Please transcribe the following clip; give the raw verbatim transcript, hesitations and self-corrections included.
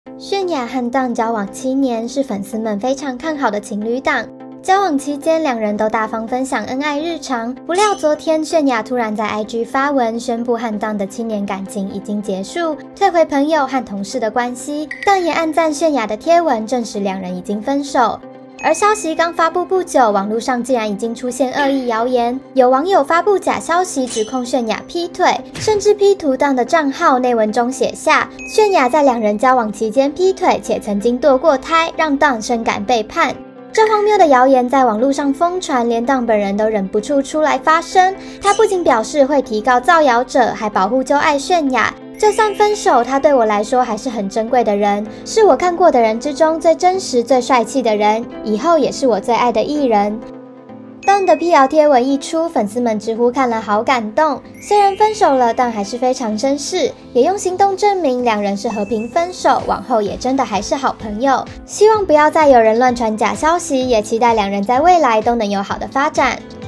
泫雅和Dawn交往七年，是粉丝们非常看好的情侣档。交往期间，两人都大方分享恩爱日常。不料昨天，泫雅突然在 I G 发文宣布和Dawn的七年感情已经结束，退回朋友和同事的关系。Dawn也暗赞泫雅的贴文，证实两人已经分手。而消息刚发布不久，网络上竟然已经出现恶意谣言，有网友发布假消息指控泫雅劈腿，甚至 P 图Dawn的账号，内文中写下泫雅在两人交往期间劈腿，且曾经堕过胎，让Dawn深感背叛。这荒谬的谣言在网络上疯传，连Dawn本人都忍不住出来发声。他不仅表示会提告造谣者，还保护就爱泫雅。就算分手，他对我来说还是很珍贵的人，是我看过的人之中最真实、最帅气的人，以后也是我最爱的艺人。Dawn的辟谣贴文一出，粉丝们直呼看了好感动。虽然分手了，但还是非常绅士，也用行动证明两人是和平分手，往后也真的还是好朋友。希望不要再有人乱传假消息，也期待两人在未来都能有好的发展。